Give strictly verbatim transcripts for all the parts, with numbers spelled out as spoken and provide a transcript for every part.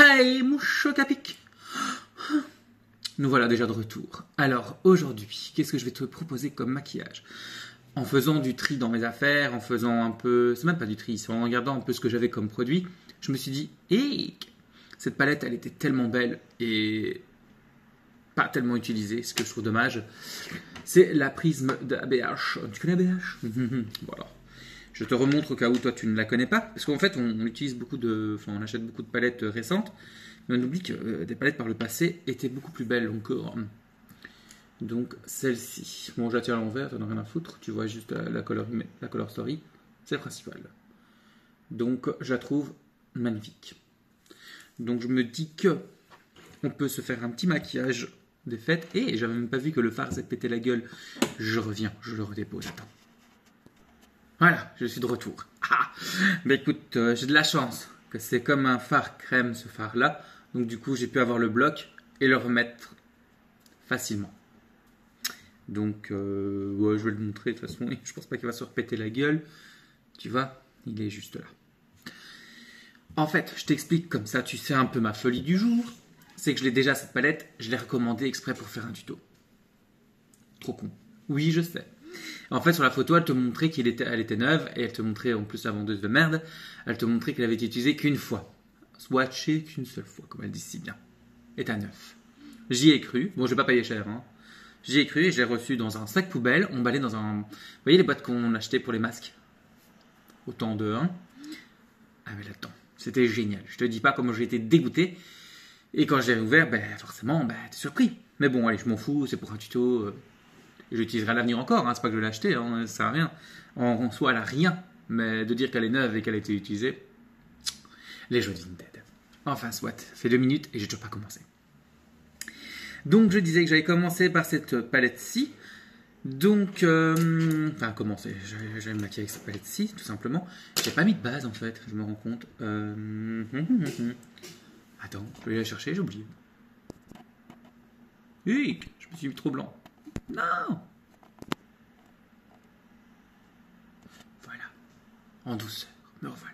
Hey, mon choc à pic. Nous voilà déjà de retour. Alors, aujourd'hui, qu'est-ce que je vais te proposer comme maquillage? En faisant du tri dans mes affaires, en faisant un peu... C'est même pas du tri, c'est en regardant un peu ce que j'avais comme produit, je me suis dit, hé, cette palette, elle était tellement belle et pas tellement utilisée, ce que je trouve dommage. C'est la Prisme de A B H. Tu connais A B H? Voilà. Je te remontre au cas où toi tu ne la connais pas, parce qu'en fait on utilise beaucoup de, enfin on achète beaucoup de palettes récentes, mais on oublie que euh, des palettes par le passé étaient beaucoup plus belles encore. Donc celle-ci, bon je la tiens à l'envers, t'en as rien à foutre, tu vois juste la, la, color, la color story, c'est le principal. Donc je la trouve magnifique. Donc je me dis que on peut se faire un petit maquillage des fêtes, et j'avais même pas vu que le fard s'est pété la gueule. Je reviens, je le redépose, attends. Voilà, je suis de retour. Ah, bah écoute, euh, j'ai de la chance que c'est comme un fard crème ce fard là. Donc du coup, j'ai pu avoir le bloc et le remettre facilement. Donc, euh, ouais, je vais le montrer de toute façon. Je pense pas qu'il va se repéter la gueule. Tu vois, il est juste là. En fait, je t'explique comme ça, tu sais un peu ma folie du jour. C'est que je l'ai déjà cette palette, je l'ai recommandée exprès pour faire un tuto. Trop con. Oui, je sais. En fait, sur la photo, elle te montrait qu'elle était, elle était neuve et elle te montrait, en plus, la vendeuse de merde, elle te montrait qu'elle avait été utilisée qu'une fois. Swatchée qu'une seule fois, comme elle dit si bien. Est à neuf. J'y ai cru. Bon, je vais pas payer cher, hein. J'y ai cru et je l'ai reçu dans un sac poubelle, emballé dans un... Vous voyez les boîtes qu'on achetait pour les masques? Autant de un. Ah, mais là-dedans, c'était génial. Je te dis pas comment j'ai été dégoûté. Et quand je l'ai ouvert, ben, forcément, ben, t'es surpris. Mais bon, allez, je m'en fous, c'est pour un tuto... Euh... Je l'utiliserai à l'avenir encore, hein, c'est pas que je l'ai acheté, hein, ça sert à rien. En, en soi, elle a rien, mais de dire qu'elle est neuve et qu'elle a été utilisée, les joies Vinted. Enfin, soit, ça fait deux minutes et j'ai toujours pas commencé. Donc, je disais que j'allais commencer par cette palette-ci. Donc, euh, enfin, commencer, j'allais me maquiller avec cette palette-ci, tout simplement. J'ai pas mis de base, en fait, je me rends compte. Euh... Attends, je vais aller la chercher, j'ai oublié. Oui, je me suis mis trop blanc. Non. Voilà. En douceur. Me revoilà.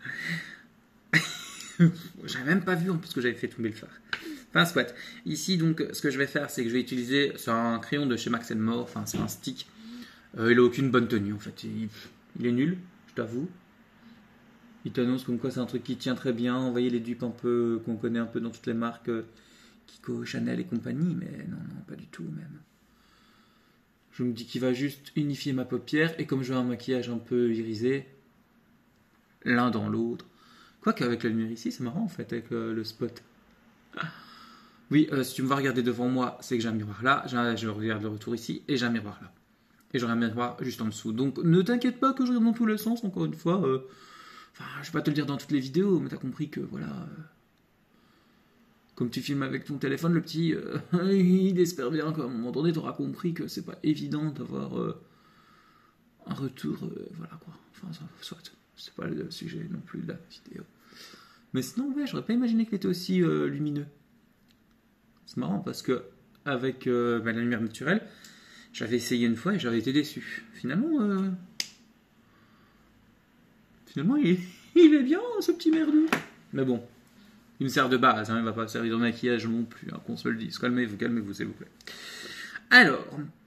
J'avais même pas vu en plus que j'avais fait tomber le phare. Enfin, soit. Ici, donc, ce que je vais faire, c'est que je vais utiliser... C'est un crayon de chez Max and More. Enfin, c'est un stick. Euh, il a aucune bonne tenue, en fait. Il, il est nul, je t'avoue. Il t'annonce comme quoi c'est un truc qui tient très bien. Vous voyez les dupes un peu... qu'on connaît un peu dans toutes les marques. Euh, Kiko, Chanel et compagnie. Mais non, non, pas du tout, même. Je me dis qu'il va juste unifier ma paupière. Et comme je veux un maquillage un peu irisé, l'un dans l'autre. Quoique avec la lumière ici, c'est marrant en fait, avec euh, le spot. Oui, euh, si tu me vas regarder devant moi, c'est que j'ai un miroir là. Je regarde le retour ici et j'ai un miroir là. Et j'aurai un miroir juste en dessous. Donc ne t'inquiète pas que je regarde dans tous les sens, encore une fois. Euh... Enfin, je vais pas te le dire dans toutes les vidéos, mais t'as compris que voilà... Euh... Comme tu filmes avec ton téléphone, le petit, euh, il espère bien qu'à un moment donné, tu auras compris que c'est pas évident d'avoir euh, un retour, euh, voilà quoi. Enfin, ça, soit, c'est pas le sujet non plus de la vidéo. Mais sinon, ouais, j'aurais pas imaginé qu'il était aussi euh, lumineux. C'est marrant parce que avec euh, bah, la lumière naturelle, j'avais essayé une fois et j'avais été déçu. Finalement, euh, finalement, il est, il est bien ce petit merdeux. Mais bon. Il me sert de base, hein, il ne va pas servir de maquillage non plus, hein, qu'on se le dise. Calmez-vous, calmez-vous, s'il vous plaît. Alors,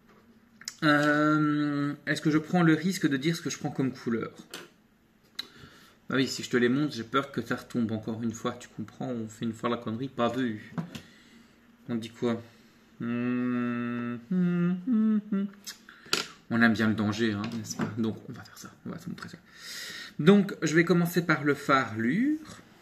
euh, est-ce que je prends le risque de dire ce que je prends comme couleur? Bah oui, si je te les montre, j'ai peur que ça retombe encore une fois. Tu comprends, on fait une fois la connerie, pas vue. On dit quoi? hum, hum, hum, hum. On aime bien le danger, hein, n'est-ce pas? Donc, on va faire ça, on va te montrer ça. Donc, je vais commencer par le fard Lure.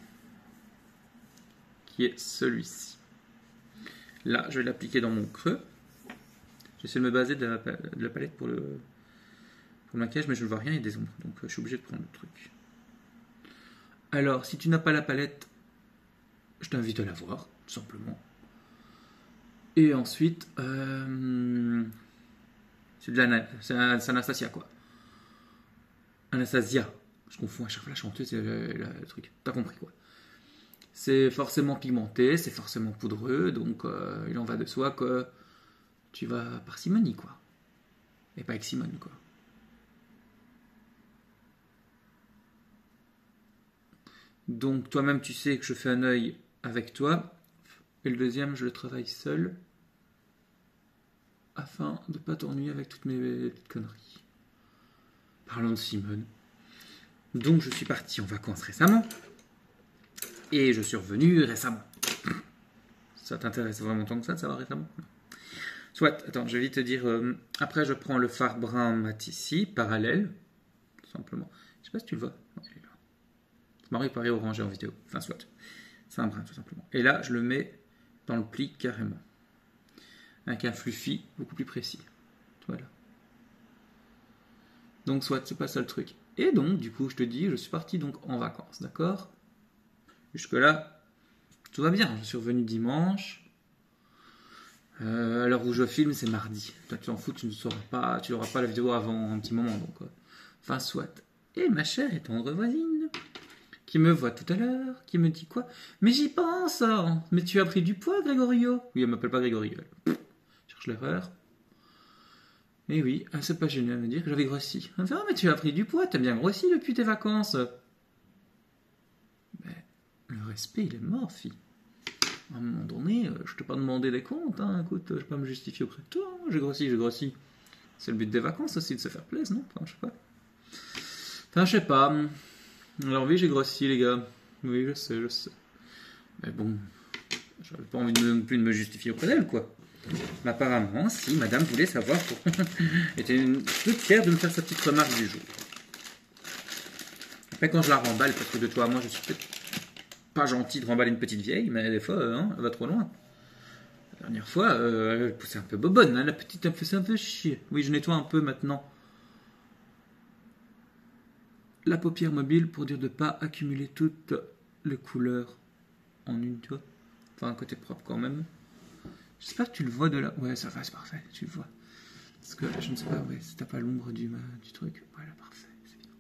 Qui est celui-ci. Là, je vais l'appliquer dans mon creux. J'essaie de me baser de la, de la palette pour le, pour le maquillage, mais je ne vois rien, il y a des ombres. Donc, je suis obligé de prendre le truc. Alors, si tu n'as pas la palette, je t'invite à la voir, tout simplement. Et ensuite, euh, c'est de la, c'est Anastasia, quoi. Anastasia. Je confonds à chaque fois la chanteuse, c'est le, le, le truc. T'as compris, quoi. C'est forcément pigmenté, c'est forcément poudreux, donc euh, il en va de soi que tu vas parcimonie, quoi. Et pas avec Simone, quoi. Donc toi-même, tu sais que je fais un œil avec toi. Et le deuxième, je le travaille seul. Afin de ne pas t'ennuyer avec toutes mes petites conneries. Parlons de Simone. Donc je suis parti en vacances récemment. Et je suis revenu récemment. Ça t'intéresse vraiment tant que ça de savoir récemment? Soit, attends, je vais vite te dire. Euh, après, je prends le fard brun mat ici, parallèle. Tout simplement. Je sais pas si tu le vois. Non, il est là. C'est marrant, il paraît orangé en vidéo. Enfin, soit. C'est un brun, tout simplement. Et là, je le mets dans le pli carrément. Avec un fluffy beaucoup plus précis. Voilà. Donc, soit, c'est pas ça le truc. Et donc, du coup, je te dis, je suis parti donc en vacances, d'accord? Jusque-là, tout va bien. Je suis revenu dimanche. Euh, à l'heure où je filme, c'est mardi. Toi, tu t'en fous, tu ne sauras pas, tu n'auras pas la vidéo avant un petit moment, donc. Euh, enfin, soit. Et ma chère et tendre voisine, qui me voit tout à l'heure, qui me dit quoi? Mais j'y pense, hein. Mais tu as pris du poids, Grégorio? Oui, elle m'appelle pas Grégorio. Elle. Cherche l'erreur. Et oui, c'est pas génial de me dire que j'avais grossi. Elle me fait, oh, mais tu as pris du poids, t'as bien grossi depuis tes vacances. Mais le respect, il est mort, fille. À un moment donné, euh, je t'ai pas demandé des comptes, hein. Écoute, je vais pas me justifier auprès de toi, hein. J'ai grossi, j'ai grossi. C'est le but des vacances aussi, de se faire plaisir, non? Enfin, je sais pas. Enfin, je sais pas. Alors oui, j'ai grossi, les gars. Oui, je sais, je sais. Mais bon, j'avais pas envie de me, plus de me justifier auprès d'elle, quoi. Mais apparemment, si, madame voulait savoir. Elle était une, toute fière de me faire sa petite remarque du jour. Après, quand je la remballe, parce que de toi à moi, je suis peut-être pas gentil de remballer une petite vieille, mais des fois, hein, elle va trop loin. La dernière fois, euh, elle poussait un peu bobonne, hein, la petite, elle me faisait un peu chier. Oui, je nettoie un peu maintenant la paupière mobile pour dire de ne pas accumuler toutes les couleurs en une, tu vois. Enfin, un côté propre quand même. J'espère que tu le vois de là. Ouais, ça va, c'est parfait, tu le vois. Parce que je ne sais pas, ouais, si t'as pas l'ombre du, du truc. Voilà, parfait, c'est bien.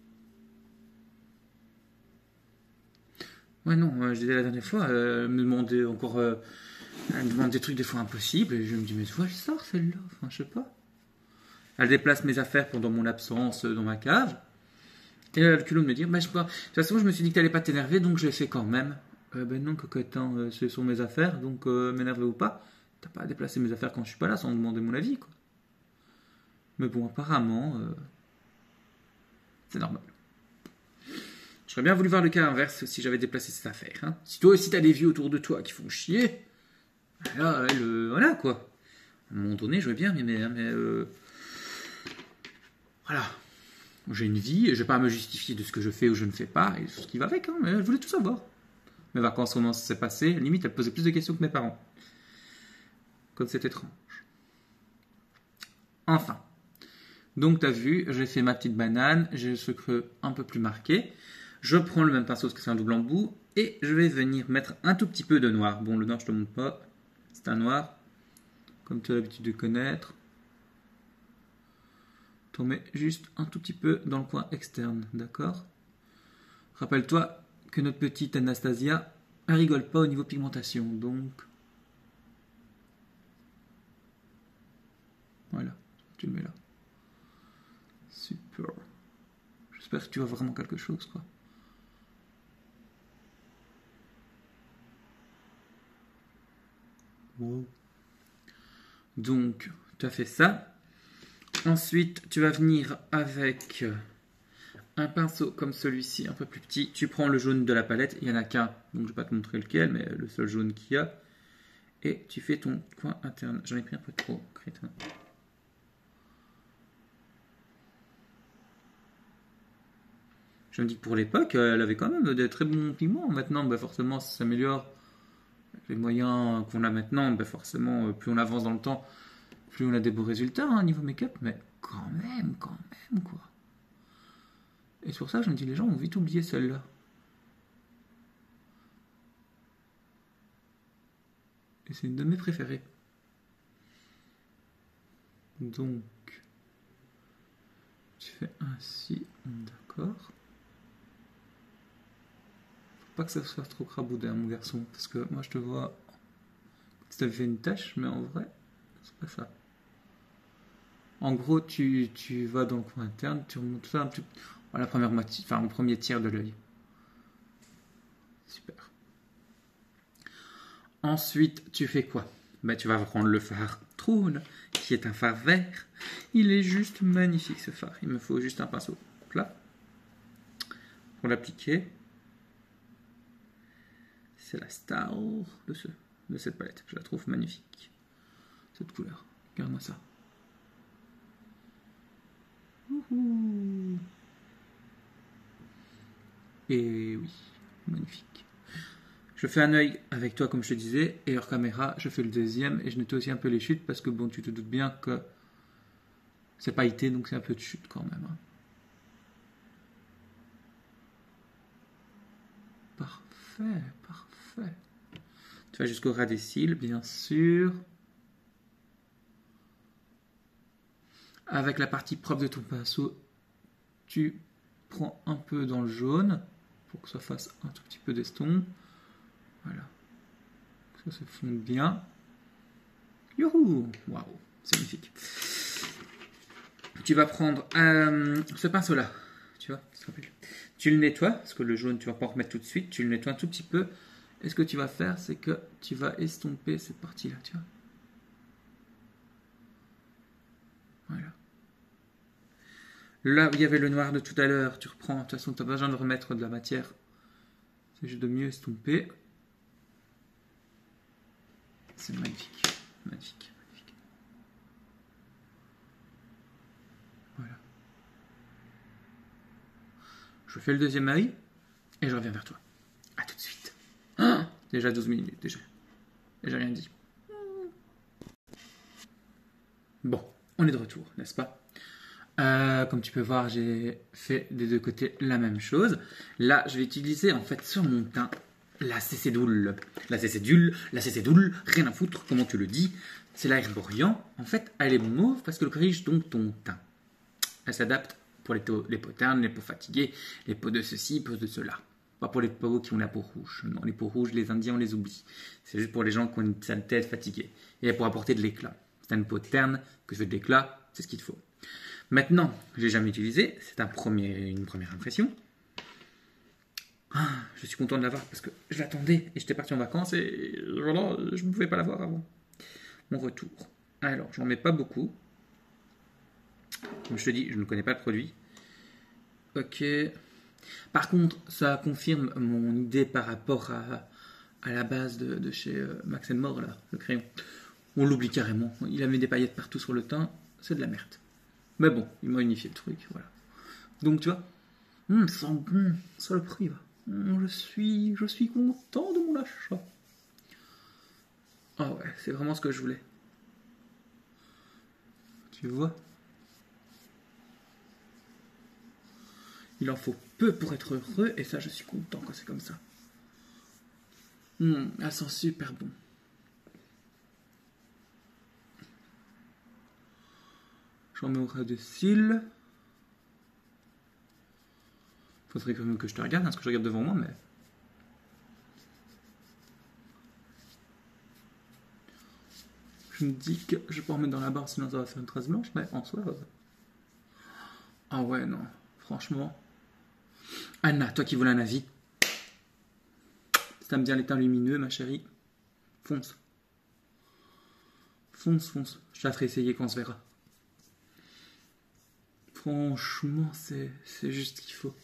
Ouais, non, euh, je disais la dernière fois, euh, elle me demandait encore. Euh, elle me demande des trucs des fois impossibles, et je me dis, mais tu vois, elle sort celle-là, enfin, je sais pas. Elle déplace mes affaires pendant mon absence dans ma cave. Et elle a le culot de me dire, bah, je sais pas. De toute façon, je me suis dit que t'allais pas t'énerver, donc je l'ai fait quand même. Euh, ben non, cocotin, euh, ce sont mes affaires, donc euh, m'énerver ou pas, t'as pas à déplacer mes affaires quand je suis pas là sans me demander mon avis, quoi. Mais bon, apparemment, euh, c'est normal. J'aurais bien voulu voir le cas inverse si j'avais déplacé ces affaires. Hein. Si toi aussi t'as des vieux autour de toi qui font chier, là, elle, euh, voilà quoi. À un moment donné, je veux bien, mais, mais, mais euh, voilà. J'ai une vie, et je vais pas me justifier de ce que je fais ou je ne fais pas, et tout ce qui va avec, hein, mais je voulais tout savoir. Mes vacances, comment ça s'est passé, limite, elle posait plus de questions que mes parents. Comme c'est étrange. Enfin. Donc, tu as vu, j'ai fait ma petite banane, j'ai ce creux un peu plus marqué. Je prends le même pinceau parce que c'est un double embout, et je vais venir mettre un tout petit peu de noir. Bon, le noir, je te montre pas. C'est un noir, comme tu as l'habitude de connaître. Tu en mets juste un tout petit peu dans le coin externe, d'accord? Rappelle-toi que notre petite Anastasia, elle rigole pas au niveau pigmentation, donc voilà, tu le mets là. Super. J'espère que tu vois vraiment quelque chose, quoi. Wow. Donc, tu as fait ça. Ensuite, tu vas venir avec un pinceau comme celui-ci, un peu plus petit. Tu prends le jaune de la palette, il n'y en a qu'un, donc je ne vais pas te montrer lequel, mais le seul jaune qu'il y a. Et tu fais ton coin interne. J'en ai pris un peu trop, crétin. Je me dis que pour l'époque, elle avait quand même des très bons pigments. Maintenant, bah forcément, ça s'améliore. Les moyens qu'on a maintenant, bah forcément, plus on avance dans le temps, plus on a des beaux résultats hein, niveau make-up. Mais quand même, quand même, quoi. Et c'est pour ça que je me dis, les gens ont vite oublié celle-là. Et c'est une de mes préférées. Donc, tu fais ainsi, d'accord. Faut pas que ça soit trop craboudin, mon garçon, parce que moi je te vois, tu t'avais fait une tache, mais en vrai, c'est pas ça. En gros, tu, tu vas dans le coin interne, tu remontes ça un petit peu, à la première moitié, enfin au premier tiers de l'œil. Super. Ensuite, tu fais quoi? Ben, tu vas prendre le fard Trône, qui est un fard vert. Il est juste magnifique ce fard. Il me faut juste un pinceau plat pour l'appliquer. C'est la star de, ce, de cette palette. Je la trouve magnifique. Cette couleur. Regarde-moi ça. Ouhou. Et oui, magnifique. Je fais un œil avec toi comme je te disais, et hors caméra, je fais le deuxième, et je nettoie aussi un peu les chutes, parce que bon, tu te doutes bien que c'est pailleté, donc c'est un peu de chute quand même. Hein. Parfait, parfait. Tu vas jusqu'au ras des cils, bien sûr. Avec la partie propre de ton pinceau, tu prends un peu dans le jaune, pour que ça fasse un tout petit peu d'estompe. Voilà. Ça se fonde bien. Youhou! Waouh! C'est magnifique. Tu vas prendre euh, ce pinceau-là. Tu vois? Tu le nettoies, parce que le jaune, tu vas pas en remettre tout de suite. Tu le nettoies un tout petit peu. Et ce que tu vas faire, c'est que tu vas estomper cette partie-là. Tu vois? Voilà. Là où il y avait le noir de tout à l'heure, tu reprends. De toute façon, tu n'as pas besoin de remettre de la matière. C'est juste de mieux estomper. C'est magnifique, magnifique, magnifique. Voilà. Je fais le deuxième œil et je reviens vers toi. A tout de suite. Ah, déjà douze minutes, déjà. Et j'ai rien dit. Bon, on est de retour, n'est-ce pas? euh, Comme tu peux voir, j'ai fait des deux côtés la même chose. Là, je vais utiliser en fait sur mon teint la cécédule. La cécédule, la cécédule, rien à foutre, comment tu le dis. C'est la Herborian. En fait, elle est mauve parce qu'elle corrige donc ton teint. Elle s'adapte pour les, taux, les peaux ternes, les peaux fatiguées, les peaux de ceci, les peaux de cela. Pas pour les peaux qui ont la peau rouge. Non, les peaux rouges, les Indiens, on les oublie. C'est juste pour les gens qui ont une sale tête fatiguée. Et pour apporter de l'éclat. C'est une peau terne que je veux de l'éclat, c'est ce qu'il te faut. Maintenant, je l'ai jamais utilisé. C'est un premier, une première impression. Ah, je suis content de l'avoir parce que je l'attendais et j'étais parti en vacances et voilà, je ne pouvais pas l'avoir avant mon retour. Alors, j'en mets pas beaucoup. Comme je te dis, je ne connais pas le produit. Ok. Par contre, ça confirme mon idée par rapport à, à la base de, de chez euh, Max and More, là, le crayon. On l'oublie carrément. Il a mis des paillettes partout sur le teint. C'est de la merde. Mais bon, il m'a unifié le truc, voilà. Donc, tu vois, hum, ça sent bon, ça le prix, va. Je suis, je suis content de mon achat. Ah ouais, c'est vraiment ce que je voulais. Tu vois? Il en faut peu pour être heureux, et ça, je suis content quand c'est comme ça. Mmh, elle sent super bon. J'en mets au ras de cils. Faudrait quand même que je te regarde, hein, parce que je regarde devant moi, mais... Je me dis que je vais pas en mettre dans la barre, sinon ça va faire une trace blanche, mais en soi... Ah ouais, non. Franchement... Anna, toi qui voulais un avis, si t'aimes bien les teints lumineux, ma chérie, fonce. Fonce, fonce. Je te la ferai essayer quand on se verra. Franchement, c'est juste ce qu'il faut.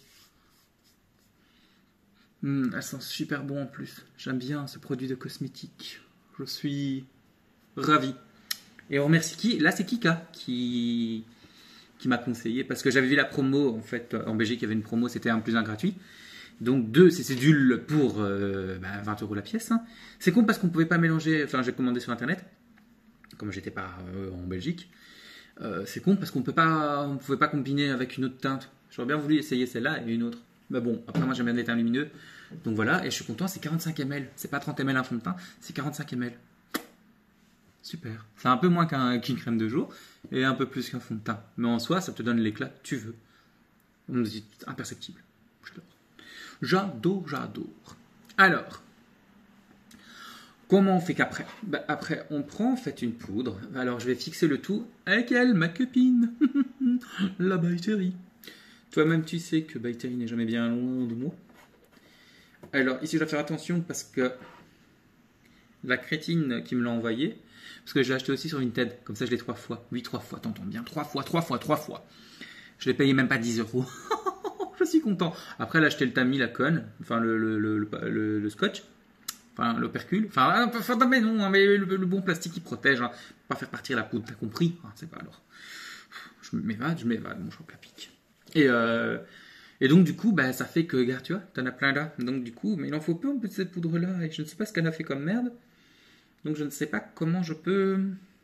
Mmh, elle sent super bon en plus. J'aime bien ce produit de cosmétique. Je suis ravi. Et on remercie qui? Là, c'est Kika qui, qui m'a conseillé. Parce que j'avais vu la promo, en fait, en Belgique, il y avait une promo, c'était un plus un gratuit. Donc deux cécédules pour euh, bah, vingt euros la pièce. Hein. C'est con parce qu'on ne pouvait pas mélanger. Enfin, j'ai commandé sur internet, comme j'étais pas euh, en Belgique. Euh, c'est con parce qu'on peut pas, on pouvait pas combiner avec une autre teinte. J'aurais bien voulu essayer celle-là et une autre. Mais bon, après moi j'aime bien les teints lumineux. Donc voilà, et je suis content, c'est quarante-cinq millilitres. C'est pas trente millilitres un fond de teint, c'est quarante-cinq millilitres. Super. C'est un peu moins qu'un, qu'une crème de jour et un peu plus qu'un fond de teint. Mais en soi, ça te donne l'éclat que tu veux. On me dit imperceptible. J'adore, j'adore. Alors, comment on fait qu'après? Bah, après, on prend en fait une poudre. Alors, je vais fixer le tout avec elle, ma copine. La By Terry. Toi-même, tu sais que By Terry n'est jamais bien loin de moi. Alors, ici, je dois faire attention parce que la crétine qui me l'a envoyé, parce que je l'ai acheté aussi sur Vinted, comme ça je l'ai trois fois. Oui, trois fois, t'entends bien, trois fois, trois fois, trois fois. Je l'ai payé même pas dix euros. Je suis content. Après, elle a acheté le tamis, la conne, enfin le, le, le, le, le, le scotch, enfin l'opercule, enfin, enfin mais non, mais le, le bon plastique qui protège, hein. Pas faire partir la poudre, t'as compris, hein, c'est pas alors. Je m'évade, je m'évade, mon choc la pique. Et, euh, et donc, du coup, bah, ça fait que, regarde, tu vois, t'en as plein là. Donc, du coup, mais il en faut peu un peu de cette poudre-là. Et je ne sais pas ce qu'elle a fait comme merde. Donc, je ne sais pas comment je peux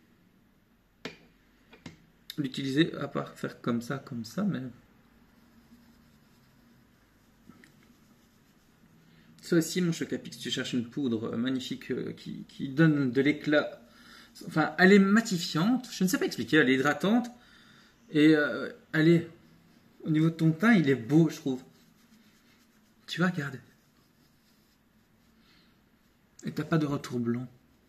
l'utiliser, à part faire comme ça, comme ça, mais... Ça aussi, mon choc à pique, si tu cherches une poudre magnifique euh, qui, qui donne de l'éclat. Enfin, elle est matifiante, je ne sais pas expliquer, elle est hydratante. Et euh, elle est... Au niveau de ton teint, il est beau, je trouve. Tu vois, regarde. Et t'as pas de retour blanc.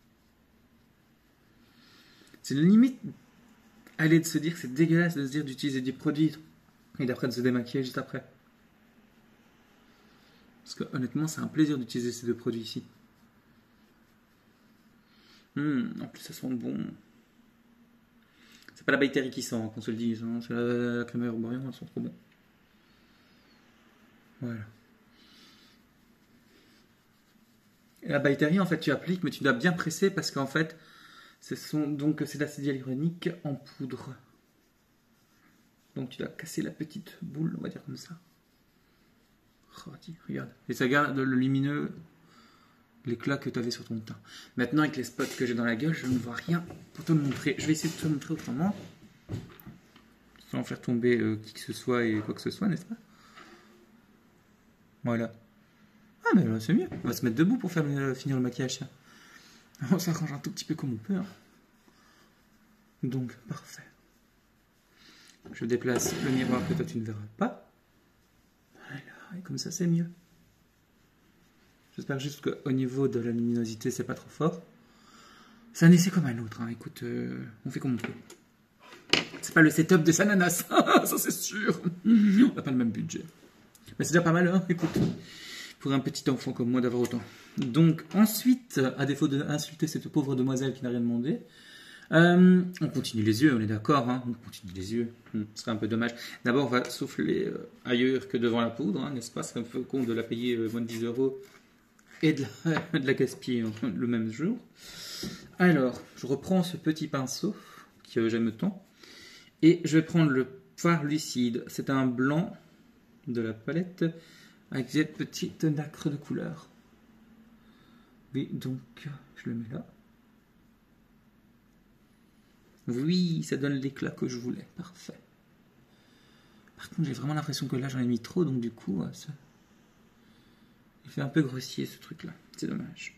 C'est la limite. Aller de se dire que c'est dégueulasse de se dire d'utiliser des produits et d'après de se démaquiller juste après. Parce que honnêtement, c'est un plaisir d'utiliser ces deux produits ici. Mmh, en plus, ça sent bon. C'est pas la By Terry qui sent, qu'on se le dise. Hein. C'est la, la crème herborienne, elles sont trop bon. Voilà. Et la By Terry, en fait, tu appliques, mais tu dois bien presser parce qu'en fait, ce sont donc c'est de l'acide hyaluronique en poudre. Donc tu dois casser la petite boule, on va dire comme ça. Oh, dis, regarde. Et ça garde le lumineux, l'éclat que tu avais sur ton teint. Maintenant, avec les spots que j'ai dans la gueule, je ne vois rien pour te le montrer. Je vais essayer de te le montrer autrement. Sans faire tomber euh, qui que ce soit et quoi que ce soit, n'est-ce pas? Voilà. Ah, mais là, c'est mieux. On va se mettre debout pour faire, euh, finir le maquillage. On s'arrange un tout petit peu comme on peut. Hein. Donc, parfait. Je déplace le miroir que toi tu ne verras pas. Voilà, et comme ça c'est mieux. J'espère juste qu'au niveau de la luminosité c'est pas trop fort. C'est un essai comme un autre, hein. Écoute, euh, on fait comme on peut. C'est pas le setup de Sananas, ça c'est sûr. On n'a pas le même budget. Mais c'est déjà pas mal, hein, écoute. Pour un petit enfant comme moi d'avoir autant. Donc ensuite, à défaut d'insulter cette pauvre demoiselle qui n'a rien demandé, Euh, on continue les yeux, on est d'accord, hein, on continue les yeux, hmm, ce serait un peu dommage. D'abord, on va souffler euh, ailleurs que devant la poudre, hein, n'est-ce pas? C'est un peu con de la payer euh, moins de dix euros et de la, de la gaspiller hein, le même jour. Alors, je reprends ce petit pinceau que euh, j'aime tant et je vais prendre le fard lucide. C'est un blanc de la palette avec cette petite nacre de couleur. Oui, donc, je le mets là. Oui, ça donne l'éclat que je voulais. Parfait. Par contre, j'ai vraiment l'impression que là, j'en ai mis trop, donc du coup, ça... il fait un peu grossier, ce truc-là. C'est dommage.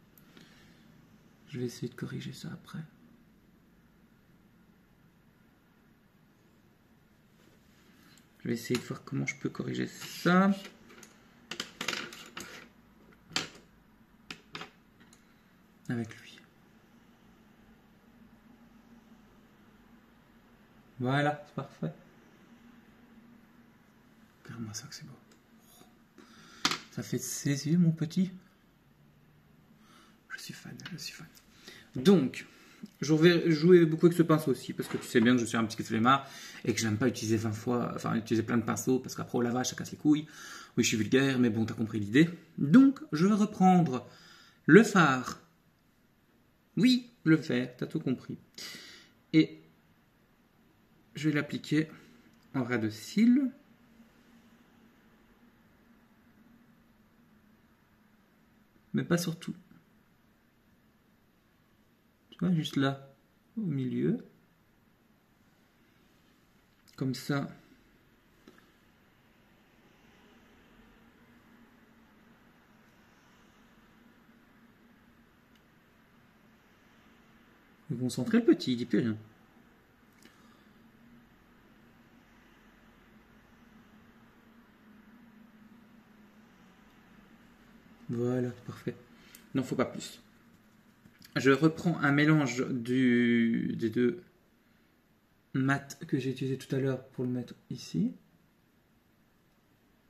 Je vais essayer de corriger ça après. Je vais essayer de voir comment je peux corriger ça. Avec lui. Voilà, c'est parfait. Regarde-moi ça que c'est beau. Ça fait ses yeux, mon petit. Je suis fan, je suis fan. Donc, je vais jouer beaucoup avec ce pinceau aussi, parce que tu sais bien que je suis un petit flemmard et que j'aime pas utiliser vingt fois, enfin utiliser plein de pinceaux, parce qu'après au lavage, ça casse les couilles. Oui, je suis vulgaire, mais bon, t'as compris l'idée. Donc, je vais reprendre le fard. Oui, le vert, t'as tout compris. Et je vais l'appliquer en ras de cils. Mais pas sur tout. Tu vois, juste là, au milieu. Comme ça. Vous concentrez le petit, il dit plus rien. Voilà, parfait. Il n'en faut pas plus. Je reprends un mélange du, des deux mat que j'ai utilisé tout à l'heure pour le mettre ici.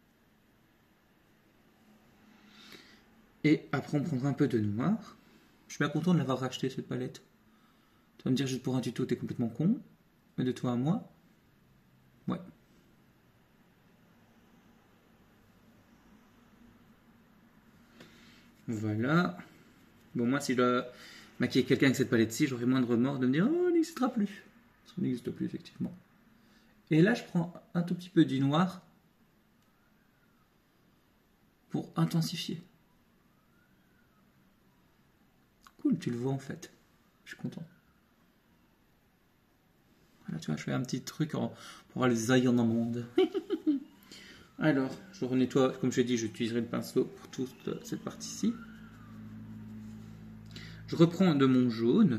Et après on prendra un peu de noir. Je suis bien content de l'avoir racheté cette palette. Tu vas me dire juste pour un tuto, t'es complètement con. Mais de toi à moi, ouais. Voilà. Bon, moi, si je dois maquiller quelqu'un avec cette palette-ci, j'aurai moins de remords de me dire, oh, elle n'existera plus. Ça n'existe plus, effectivement. Et là, je prends un tout petit peu du noir pour intensifier. Cool, tu le vois en fait. Je suis content. Voilà, tu vois, je fais un petit truc en, pour avoir les yeux en amande. Alors, je renettoie, comme je l'ai dit, j'utiliserai le pinceau pour toute cette partie-ci. Je reprends de mon jaune.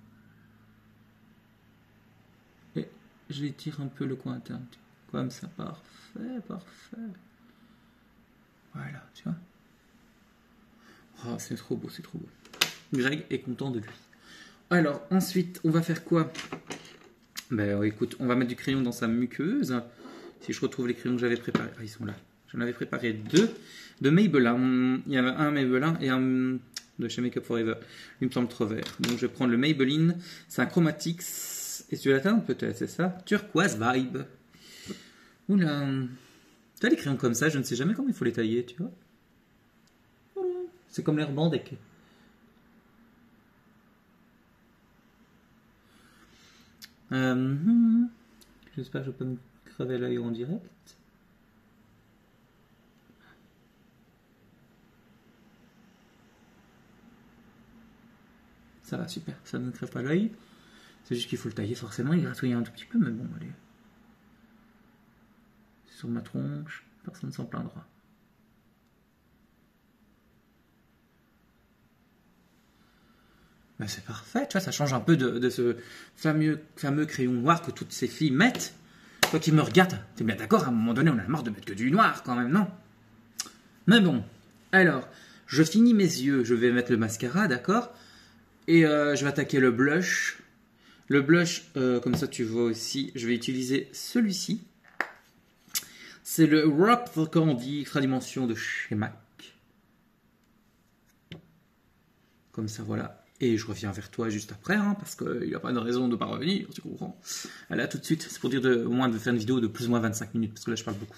Et j'étire un peu le coin interne. Comme ça, parfait, parfait. Voilà, tu vois. Oh, c'est trop beau, c'est trop beau. Greg est content de lui. Alors, ensuite, on va faire quoi? Ben, écoute, on va mettre du crayon dans sa muqueuse. Si je retrouve les crayons que j'avais préparés. Ah, ils sont là. J'en avais préparé deux de Maybelline. Il y avait un Maybelline et un de chez Make Up Forever. Il me semble trop vert. Donc, je vais prendre le Maybelline. C'est un Chromatics. Et tu veux l'atteindre peut-être, c'est ça? Turquoise Vibe. Oula. Tu as les crayons comme ça, je ne sais jamais comment il faut les tailler, tu vois. C'est comme les rebandec. Euh, J'espère que je peux me crever l'œil en direct. Ça va, super. Ça ne crève pas l'œil. C'est juste qu'il faut le tailler forcément. Il gratouille un tout petit peu, mais bon, allez. Sur ma tronche, personne ne s'en plaindra. Ben c'est parfait, tu vois, ça change un peu de, de ce fameux, fameux crayon noir que toutes ces filles mettent. Toi qui me regardes, t'es bien d'accord, à un moment donné, on a marre de mettre que du noir quand même, non? Mais bon, alors, je finis mes yeux, je vais mettre le mascara, d'accord? Et euh, je vais attaquer le blush. Le blush, euh, comme ça tu vois aussi, je vais utiliser celui-ci. C'est le Rock for Candy Extra Dimension de chez MAC. Comme ça, voilà. Et je reviens vers toi juste après, hein, parce qu'il n'y a pas de raison de ne pas revenir, tu comprends. Là, tout de suite, c'est pour dire de, au moins de faire une vidéo de plus ou moins vingt-cinq minutes, parce que là, je parle beaucoup.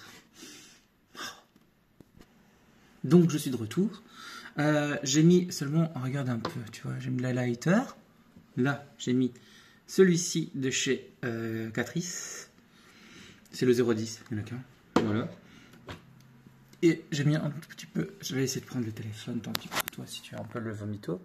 Donc, je suis de retour. Euh, j'ai mis seulement, regarde un peu, tu vois, j'ai mis la lighter. Là, j'ai mis celui-ci de chez euh, Catrice. C'est le zéro dix, il n'y en a qu'un. Voilà. Et j'ai mis un tout petit peu, je vais essayer de prendre le téléphone, tant pis pour toi, si tu as un peu le vomito.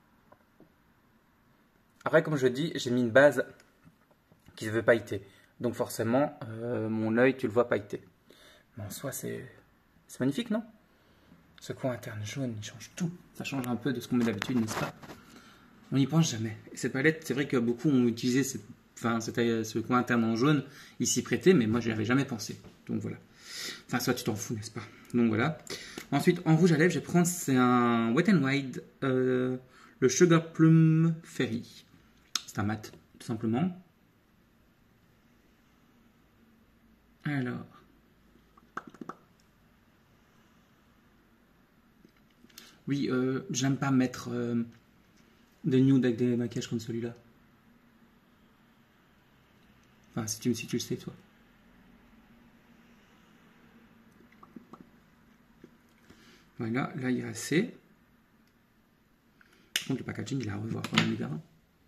Après, comme je dis, j'ai mis une base qui se veut pailleter. Donc forcément, euh, mon œil, tu le vois pailleter. Mais en soi, c'est magnifique, non? Ce coin interne jaune, il change tout. Ça change un peu de ce qu'on met d'habitude, n'est-ce pas? On n'y pense jamais. Et cette palette, c'est vrai que beaucoup ont utilisé cette, enfin, cette, ce coin interne en jaune, il s'y prêtait, mais moi, je n'y avais jamais pensé. Donc voilà. Enfin, soit tu t'en fous, n'est-ce pas? Donc voilà. Ensuite, en rouge à lèvres, je vais prendre, c'est un Wet n Wild, euh, le Sugar Plum Fairy. C'est un mat, tout simplement. Alors. Oui, euh, j'aime pas mettre euh, des nudes avec des maquillages comme celui-là. Enfin, si tu, si tu le sais, toi. Voilà, là, il y a assez. Par contre, le packaging, il est à revoir quand même, les gars.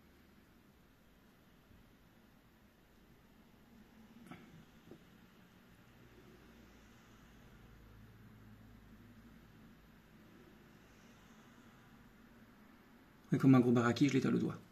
Et comme un gros baraki, je l'étale le doigt.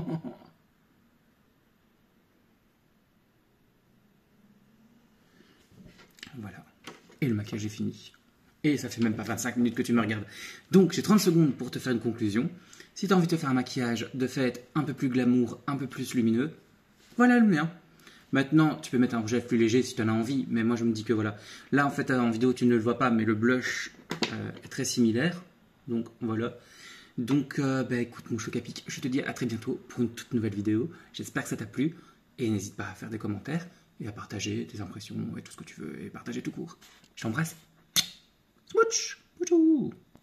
Voilà. Et le maquillage est fini. Et ça fait même pas vingt-cinq minutes que tu me regardes. Donc, j'ai trente secondes pour te faire une conclusion. Si tu as envie de te faire un maquillage de fait un peu plus glamour, un peu plus lumineux, voilà le mien. Maintenant, tu peux mettre un rouge à lèvres plus léger si tu en as envie, mais moi je me dis que voilà. Là, en fait, en vidéo, tu ne le vois pas, mais le blush euh, est très similaire. Donc, voilà. Donc, euh, bah, écoute, mon choc à pic, je te dis à très bientôt pour une toute nouvelle vidéo. J'espère que ça t'a plu. Et n'hésite pas à faire des commentaires et à partager tes impressions et tout ce que tu veux et partager tout court. Je t'embrasse. Smooch. Smoochou.